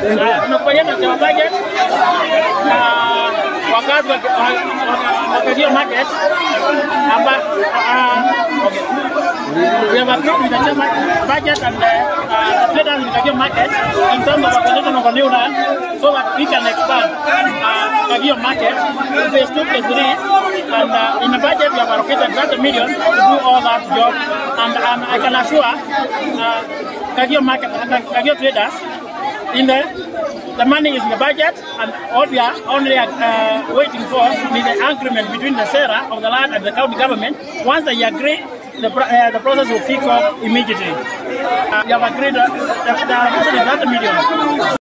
Tumekubaliana kwa budget na wakati wa Kagio market we have approved with the budget and the traders in Kagio market in terms of acquisition of a new land so that we can expand Kagio market to phase 2, phase 3, and in the budget we have allocated 30 million to do all that job, and I can assure Kagio market and Kagio traders the money is in the budget, and what we are only waiting for is the agreement between the seller of the land and the county government. Once they agree, the process will kick off immediately. We have agreed the allocation is 30 million.